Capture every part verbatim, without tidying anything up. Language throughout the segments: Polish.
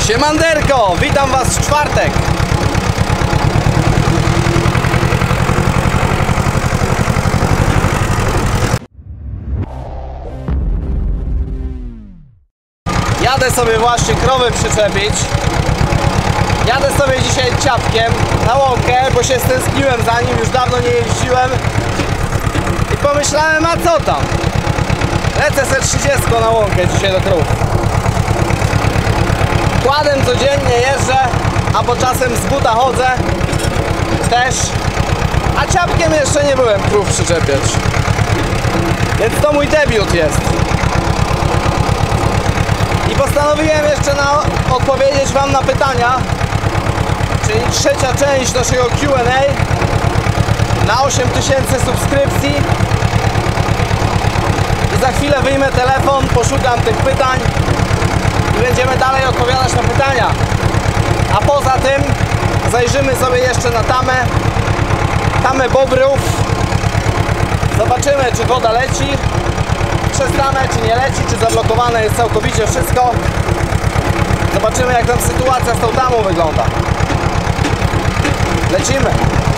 Siemanderko, witam was w czwartek. Jadę sobie właśnie krowy przyczepić. Jadę sobie dzisiaj ciapkiem na łąkę, bo się stęskniłem za nim, już dawno nie jeździłem. I pomyślałem, a co tam? Lecę se trzydziestką na łąkę dzisiaj do krów. Kładem codziennie jeżdżę, albo czasem z buta chodzę też. A ciapkiem jeszcze nie byłem krów przyczepiać. Więc to mój debiut jest. I postanowiłem jeszcze na, odpowiedzieć wam na pytania. Czyli trzecia część naszego Q and A na osiem tysięcy subskrypcji. I za chwilę wyjmę telefon, poszukam tych pytań i będziemy dalej odpowiadać na pytania. A poza tym zajrzymy sobie jeszcze na tamę tamę bobrów. Zobaczymy, czy woda leci przez tamę, czy nie leci, czy zablokowane jest całkowicie wszystko. Zobaczymy, jak tam sytuacja z tą tamą wygląda. Lecimy.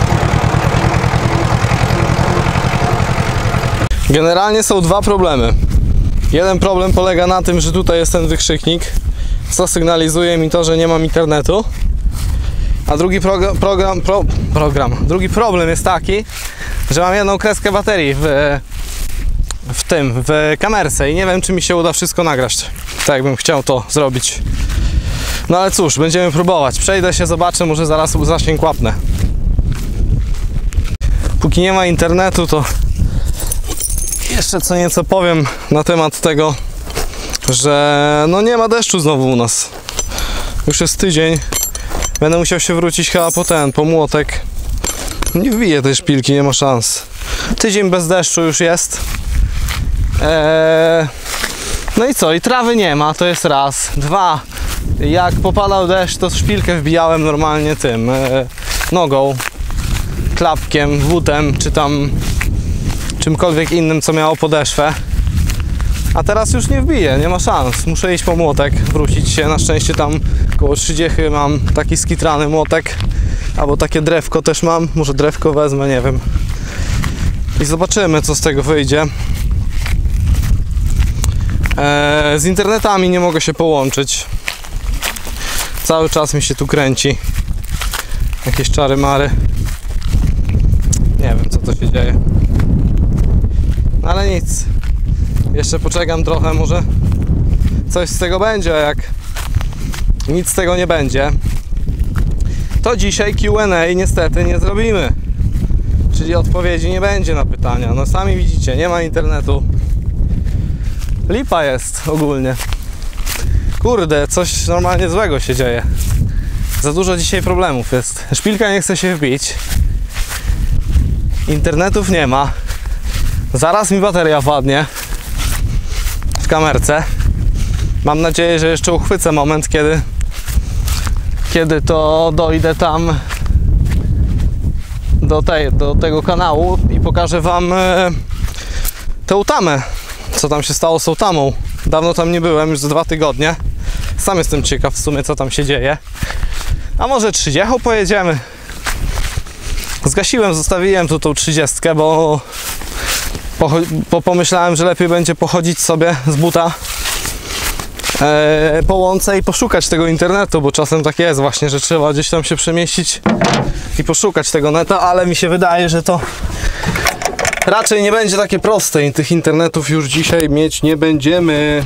Generalnie są dwa problemy. Jeden problem polega na tym, że tutaj jest ten wykrzyknik, co sygnalizuje mi to, że nie mam internetu. A drugi program, program, pro, program, drugi problem jest taki, że mam jedną kreskę baterii w, w tym, w kamerce i nie wiem, czy mi się uda wszystko nagrać, tak jakbym chciał to zrobić. No ale cóż, będziemy próbować. Przejdę się, zobaczę, może zaraz zasięg łapnę. Póki nie ma internetu, to jeszcze co nieco powiem na temat tego, że no nie ma deszczu znowu u nas. Już jest tydzień. Będę musiał się wrócić chyba po ten, po młotek. Nie wbiję tej szpilki, nie ma szans. Tydzień bez deszczu już jest. Eee... No i co? I trawy nie ma, to jest raz. Dwa. Jak popadał deszcz, to szpilkę wbijałem normalnie tym e, nogą, klapkiem, wótem, czy tam czymkolwiek innym, co miało podeszwę. A teraz już nie wbiję, nie ma szans. Muszę iść po młotek, wrócić się. Na szczęście tam koło trzydziestki mam taki skitrany młotek, albo takie drewko też mam. Może drewko wezmę, nie wiem. I zobaczymy, co z tego wyjdzie. E, z internetami nie mogę się połączyć. Cały czas mi się tu kręci. Jakieś czary mary. Nie wiem, co to się dzieje. No ale nic. Jeszcze poczekam trochę, może coś z tego będzie, a jak nic z tego nie będzie, to dzisiaj Q and A niestety nie zrobimy. Czyli odpowiedzi nie będzie na pytania. No sami widzicie, nie ma internetu. Lipa jest ogólnie. Kurde, coś normalnie złego się dzieje. Za dużo dzisiaj problemów jest. Szpilka nie chce się wbić. Internetów nie ma. Zaraz mi bateria wpadnie w kamerce. Mam nadzieję, że jeszcze uchwycę moment, kiedy kiedy to dojdę tam do, tej, do tego kanału i pokażę wam e, tę tamę. Co tam się stało z tą tamą. Dawno tam nie byłem, już za dwa tygodnie. Sam jestem ciekaw w sumie, co tam się dzieje. A może trzydziestką pojedziemy? Zgasiłem, zostawiłem tu tą trzydziestkę, bo, bo pomyślałem, że lepiej będzie pochodzić sobie z buta e, po łące i poszukać tego internetu, bo czasem tak jest właśnie, że trzeba gdzieś tam się przemieścić i poszukać tego neta, ale mi się wydaje, że to raczej nie będzie takie proste i tych internetów już dzisiaj mieć nie będziemy.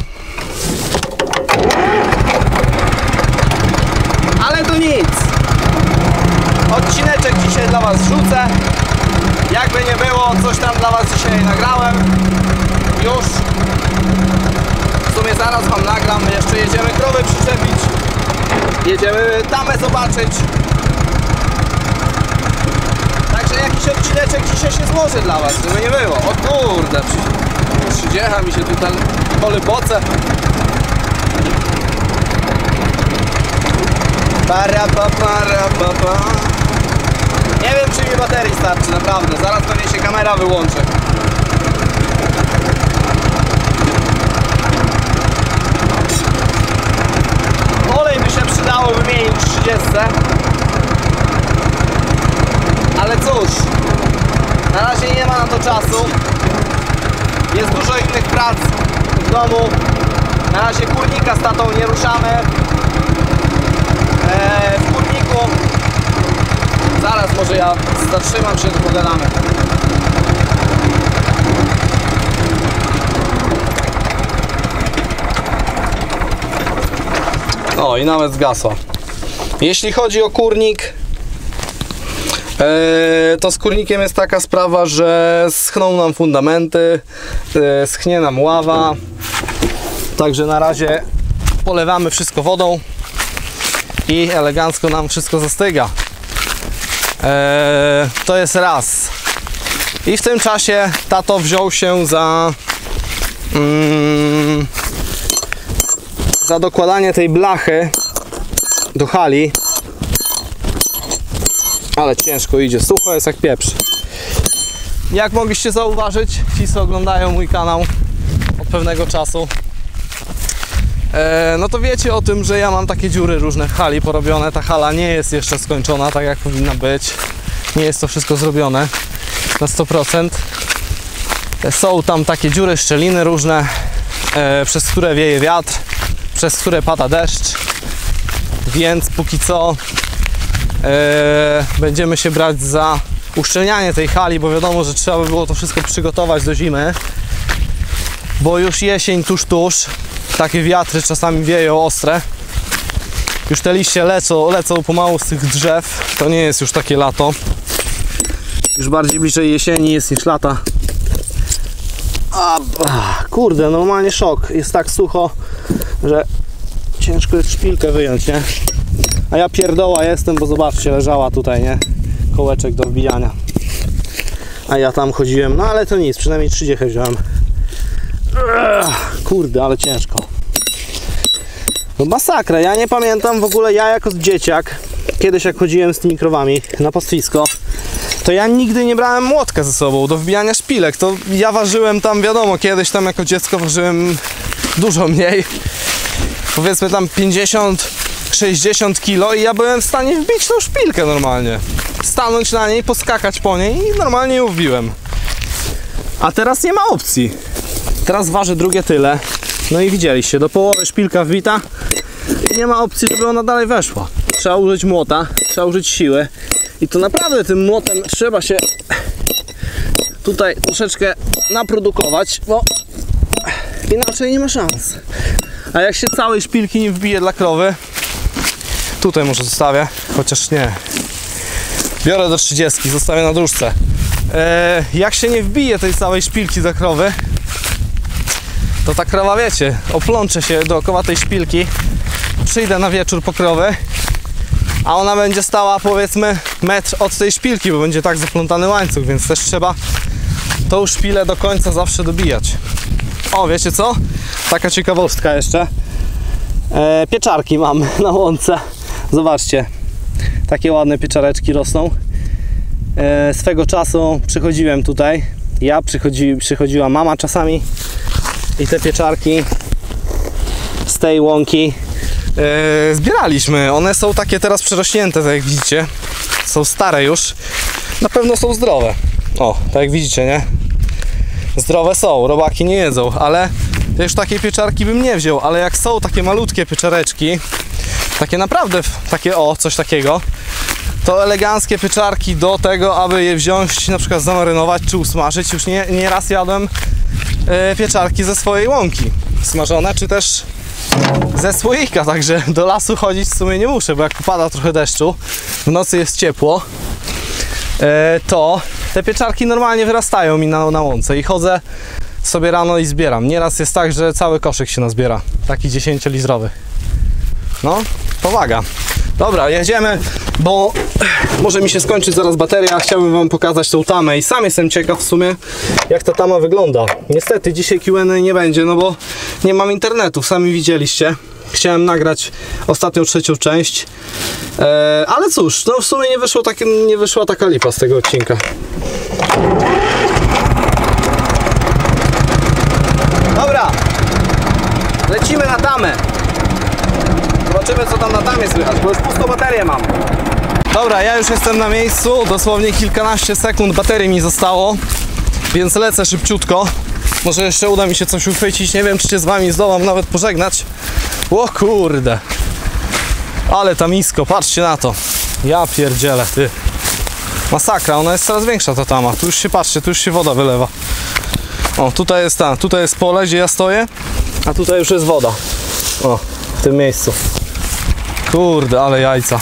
Ale to nic. Odcineczek dzisiaj dla was wrzucę. Jakby nie było, coś tam dla was dzisiaj nagrałem. Już. W sumie zaraz wam nagram. Jeszcze jedziemy krowy przyczepić. Jedziemy tamę zobaczyć. Także jakiś odcineczek dzisiaj się złoży dla was, żeby nie było. O kurde, trzydziecha mi się tutaj polyboce. Para pa para pa pa. Nie wiem, czy mi baterii starczy, naprawdę. Zaraz pewnie się kamera wyłączy. Olej by się przydał. trzydziestce. Ale cóż, na razie nie ma na to czasu. Jest dużo innych prac w domu. Na razie kurnika z tatą nie ruszamy. Eee, w kurniku zaraz może ja zatrzymam się, tu pogadamy. O, i nawet zgasła. Jeśli chodzi o kurnik, to z kurnikiem jest taka sprawa, że schną nam fundamenty, schnie nam ława. Także na razie polewamy wszystko wodą i elegancko nam wszystko zastyga. To jest raz. I w tym czasie tato wziął się za mm, za dokładanie tej blachy do hali. Ale ciężko idzie, sucho jest jak pieprz. Jak mogliście zauważyć, ci co oglądają mój kanał od pewnego czasu, e, no to wiecie o tym, że ja mam takie dziury różne w hali porobione. Ta hala nie jest jeszcze skończona tak jak powinna być. Nie jest to wszystko zrobione na sto procent. Są tam takie dziury, szczeliny różne, e, przez które wieje wiatr, przez które pada deszcz. Więc póki co e, będziemy się brać za uszczelnianie tej hali, bo wiadomo, że trzeba by było to wszystko przygotować do zimy, bo już jesień tuż tuż, takie wiatry czasami wieją ostre, już te liście lecą, lecą pomału z tych drzew, to nie jest już takie lato, już bardziej bliżej jesieni jest niż lata. A, kurde, normalnie szok, jest tak sucho, że ciężko jest szpilkę wyjąć, nie? A ja pierdoła jestem, bo zobaczcie, leżała tutaj, nie? Kołeczek do wbijania. A ja tam chodziłem, no ale to nic, przynajmniej trzy dziechy wziąłem. Kurde, ale ciężko. No masakra, ja nie pamiętam w ogóle, ja jako dzieciak, kiedyś jak chodziłem z tymi krowami na pastwisko, to ja nigdy nie brałem młotka ze sobą do wbijania szpilek. To ja ważyłem tam, wiadomo, kiedyś tam jako dziecko ważyłem dużo mniej. Powiedzmy tam pięćdziesiąt sześćdziesiąt kilo i ja byłem w stanie wbić tą szpilkę normalnie. Stanąć na niej, poskakać po niej i normalnie ją wbiłem. A teraz nie ma opcji. Teraz waży drugie tyle. No i widzieliście, do połowy szpilka wbita i nie ma opcji, żeby ona dalej weszła. Trzeba użyć młota, trzeba użyć siły. I to naprawdę tym młotem trzeba się tutaj troszeczkę naprodukować, bo inaczej nie ma szans. A jak się całej szpilki nie wbije dla krowy, tutaj może zostawię, chociaż nie, biorę do trzydziestki, zostawię na dróżce. Eee, jak się nie wbije tej całej szpilki dla krowy, to ta krowa, wiecie, oplączę się dookoła tej szpilki, przyjdę na wieczór po krowę, a ona będzie stała powiedzmy metr od tej szpilki, bo będzie tak zaplątany łańcuch, więc też trzeba tą szpilę do końca zawsze dobijać. O, wiecie co? Taka ciekawostka jeszcze. E, pieczarki mam na łące. Zobaczcie, takie ładne pieczareczki rosną. E, swego czasu przychodziłem tutaj. Ja, przychodzi, przychodziła mama czasami i te pieczarki z tej łąki e, zbieraliśmy. One są takie teraz przerośnięte, tak jak widzicie. Są stare już. Na pewno są zdrowe. O, tak jak widzicie, nie? Zdrowe są, robaki nie jedzą, ale ja już takiej pieczarki bym nie wziął, ale jak są takie malutkie pieczareczki, takie naprawdę, takie o, coś takiego, to eleganckie pieczarki do tego, aby je wziąć, na przykład zamarynować czy usmażyć. Już nie, nie raz jadłem e, pieczarki ze swojej łąki, smażone, czy też ze słoika, także do lasu chodzić w sumie nie muszę, bo jak pada trochę deszczu, w nocy jest ciepło, e, to te pieczarki normalnie wyrastają mi na, na łące i chodzę sobie rano i zbieram. Nieraz jest tak, że cały koszyk się nazbiera, taki dziesięciolitrowy. No, powaga. Dobra, jedziemy, bo może mi się skończyć zaraz bateria. Chciałbym wam pokazać tą tamę i sam jestem ciekaw w sumie, jak ta tama wygląda. Niestety dzisiaj Q and A nie będzie, no bo nie mam internetu, sami widzieliście. Chciałem nagrać ostatnią trzecią część, eee, ale cóż, no w sumie nie wyszło takie, nie wyszła taka lipa z tego odcinka. Dobra, lecimy na tamę. Zobaczymy, co tam na damie słychać, bo już pustą baterię mam. Dobra, ja już jestem na miejscu, dosłownie kilkanaście sekund baterii mi zostało, więc lecę szybciutko. Może jeszcze uda mi się coś uchwycić, nie wiem, czy się z wami zdołam nawet pożegnać. O kurde. Ale ta misko, patrzcie na to. Ja pierdzielę, ty. Masakra, ona jest coraz większa ta tama. Tu już się, patrzcie, tu już się woda wylewa. O, tutaj jest ta, tutaj jest pole, gdzie ja stoję, a tutaj już jest woda. O, w tym miejscu. Kurde, ale jajca.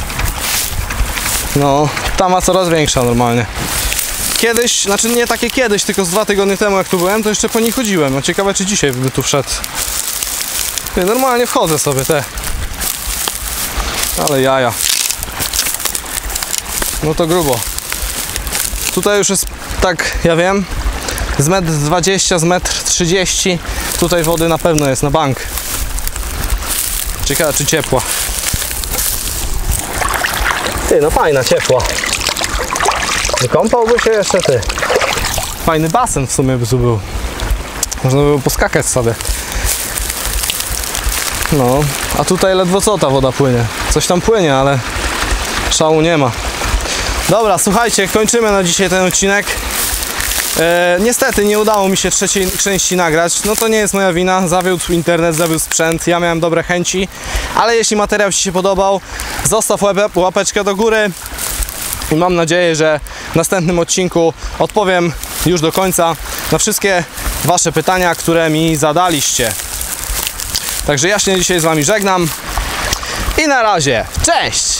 No, tama coraz większa normalnie. Kiedyś, znaczy nie takie kiedyś, tylko z dwa tygodnie temu jak tu byłem, to jeszcze po niej chodziłem. No ciekawe, czy dzisiaj bym tu wszedł. Ty, normalnie wchodzę sobie, te. Ale jaja. No to grubo. Tutaj już jest, tak, ja wiem, z metr dwadzieścia, z metr trzydzieści. Tutaj wody na pewno jest na bank. Ciekawe, czy ciepła. Ty, no fajna, ciepła. Wykąpałby się jeszcze, ty. Fajny basen w sumie by tu był. Można by było poskakać sobie. No, a tutaj ledwo co ta woda płynie. Coś tam płynie, ale szału nie ma. Dobra, słuchajcie, kończymy na dzisiaj ten odcinek. E, niestety nie udało mi się trzeciej części nagrać. No to nie jest moja wina. Zawiódł internet, zawiódł sprzęt. Ja miałem dobre chęci. Ale jeśli materiał ci się podobał, zostaw łapeczkę do góry. I mam nadzieję, że w następnym odcinku odpowiem już do końca na wszystkie wasze pytania, które mi zadaliście. Także ja się dzisiaj z wami żegnam. I na razie. Cześć!